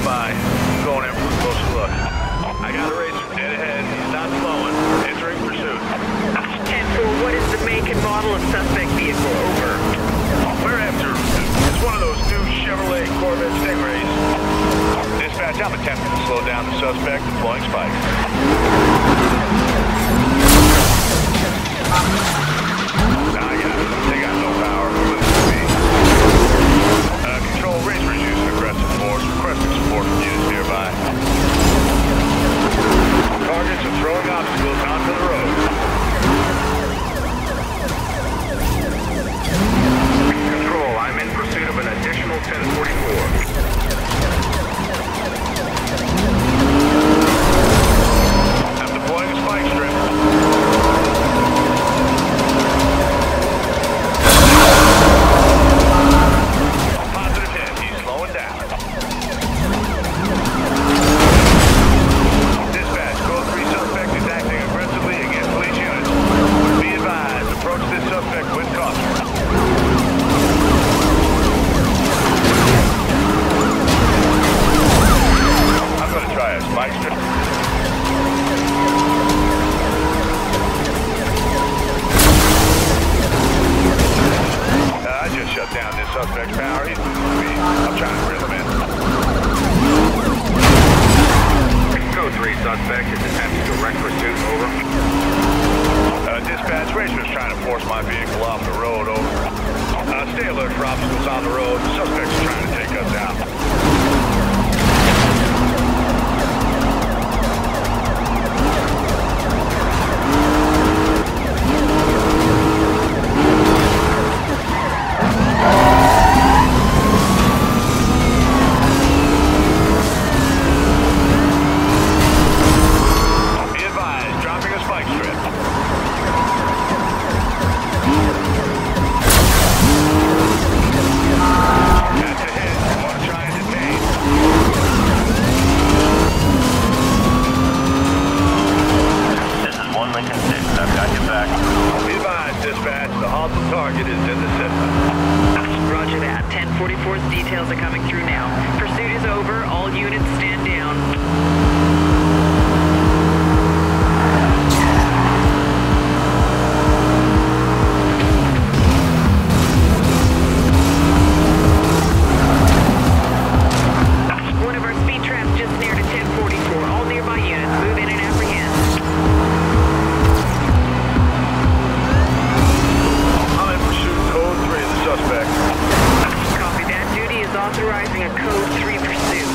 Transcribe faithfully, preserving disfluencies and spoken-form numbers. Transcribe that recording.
by. Going in for a closer look. I got a racer dead ahead. He's not slowing. Entering pursuit. ten four, what is the make and model of suspect vehicle? Over. We're after. It's one of those new Chevrolet Corvette Stingrays. Dispatch, I'm attempting to slow down the suspect, deploying spikes. Nah, I got it. They got no power. Uh, control, racer is using aggressive force. Requesting support from units nearby. Targets are throwing obstacles onto the road. Control, I'm in pursuit of an additional ten forty-four. I'm deploying a spike strip. Positive hit. He's slowing down. Dispatch, code three suspect is acting aggressively against police units. Be advised, approach this suspect with caution. I'm going to try a spike strip. Uh, I just shut down this suspect's power. He's moving me. I'm trying to reel him in. Code three suspect is attempting direct pursuit. Over. Uh, dispatch, racer is trying to force my vehicle off the road. Over. Uh, stay alert for obstacles on the road. The suspect's trying to take us out. Be advised, dropping a spike strip. That's a hit. I want to try and detain. This is one Lincoln six. I've got your back. Be advised, dispatch, the hostile target is in the system. Roger that. ten forty-four's details are coming through now. Pursuit is over. All units stand down. One of our speed traps just near to ten forty-four. All nearby units move in and apprehend. I'm in pursuit, code three of the suspect. Copy that. Duty is authorizing a code three pursuit.